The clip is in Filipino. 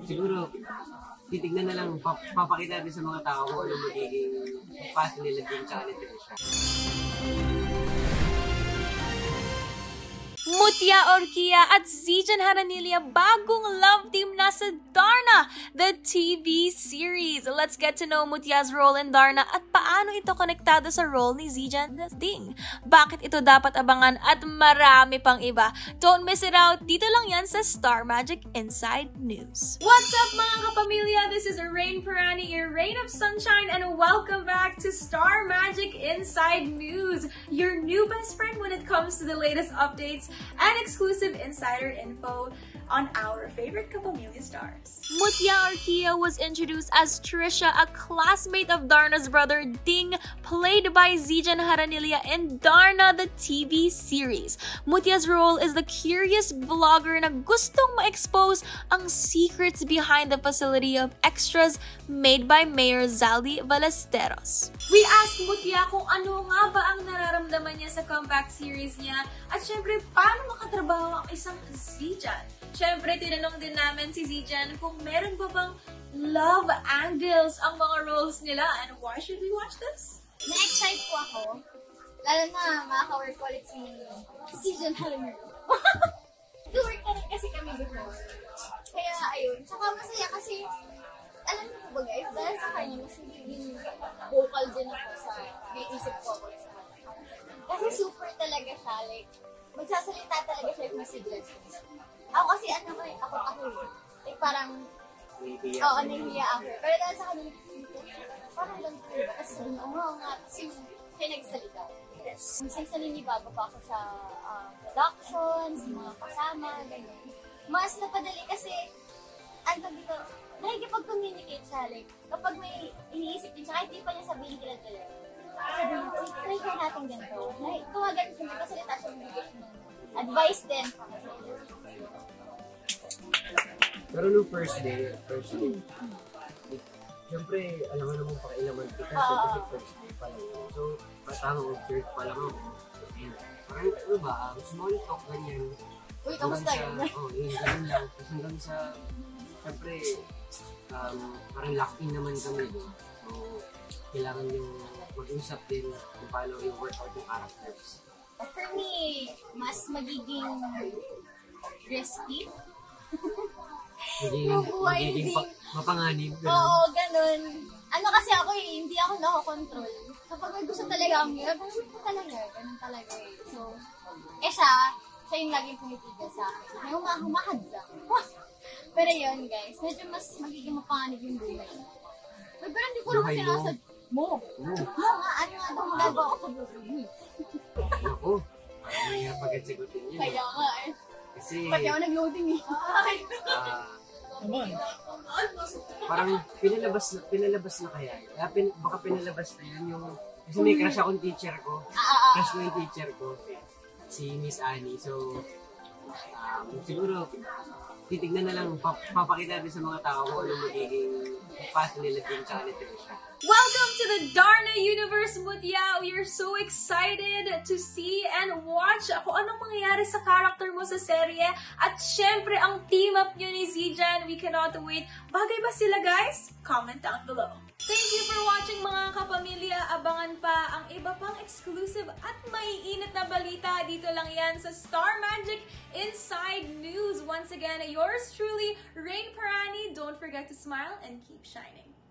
Siguro, titignan na lang, papakita natin sa mga tao kung ano magiging path nila din sa Tricia. Mutya Orkia at Zijan Haranilia bagong love team na sa Darna, the TV series. Let's get to know Mutya's role in Darna at paano ito konektado sa role ni Zijan Ding. Bakit ito dapat abangan at marami pang iba. Don't miss it out. Dito lang yan sa Star Magic Inside News. What's up mga kapamilya? This is Rain Parani, your Rain of Sunshine, and welcome back to Star Magic Inside News, your new best friend when it comes to the latest updates and exclusive insider info on our favorite Kapamilya stars. Mutya Orkia was introduced as Tricia, a classmate of Darna's brother Ding, played by Zijan Haranilia in Darna, the TV series. Mutya's role is the curious vlogger na gustong ma-expose ang secrets behind the facility of extras made by Mayor Zaldi Ballesteros. We asked Mutya kung ano nga ba ang nararamdaman niya sa comeback series niya at syempre paano makatrabaho ang isang Zijan. Syempre, tinanong din namin si Zijan kung meron ba bang love angles ang mga roles nila and why should we watch this? Na-excite po ako. Lalo na makaka-work ulit si Zijan Haranilia. Do-work na rin kasi kami before. Kaya ayun. Saka masaya kasi, alam niyo po ba guys, dahil sa kanya, mas nagiging vocal din ako sa may isip ko ako sa kanya. Kasi super talaga siya. Like, magsasalita talaga siya with suggestions. Ako kasi ako like parang, oo, nahihiya ako. Pero dahil sa kanila, parang lang ko. Kasi sabi nga, kasi siya nagsalita. Yes. Minsan Baba pa ako sa productions, mga kasama, ganyan. Mas napadali kasi, ano dito, nakikipag-communicate siya. Like, kapag may iniisip din siya, kahit di pa niya sabihin kila-kila. Sabi niya, try ka natin ganito. Tuwagan siya, nagkasalita siya ng advice din. Pero nung first day, siyempre, alam mo naman pakailaman kita kasi first day pa lang. So, patang observe pa lang ako. Parang, ano ba, small talk, ganyan. Uy, kamusta yun? Oo, ganyan lang. Tapos hanggang sa, siyempre, parang lock-in naman kami. So, kailangan yung mag-usap din kung paano yung workout ng characters. For me, mas magiging risky. Magiging mapanganib. Oo, ganun. Ano kasi ako hindi ako nakakontrol. Kapag may gusto talaga ang ganun ko talaga. Ganun talaga eh. So, siya yung laging pumipigil sa akin. May humahad lang. Pero yun guys, medyo mas magiging mapanganib yung buhay. Pero hindi ko naman sinasad mo. Nga, ano nga daw magagawa ko sa buhay. Ako, parang mahirap pag-sagutin yun. Kaya nga eh. Kasi, pati ako nag-loading eh. parang pinalabas na kaya. Baka pinalabas na yun yung, kasi may crush akong teacher ko. Crush ko yung teacher ko, si Miss Annie. So, siguro, titignan na lang, papakita natin sa mga tao kung ano magiging path nila din sa Tricia. Welcome to the Darna Universe, Mutya! We are so excited to see and watch kung anong mangyayari sa character mo sa serye. At syempre, ang team up nyo ni Zijan, we cannot wait. Bagay ba sila, guys? Comment down below. Thank you for watching mga kapamilya. Abangan pa ang iba pang exclusive at maiinit na balita. Dito lang yan sa Star Magic Inside News. Once again, yours truly, Rain Parani. Don't forget to smile and keep shining.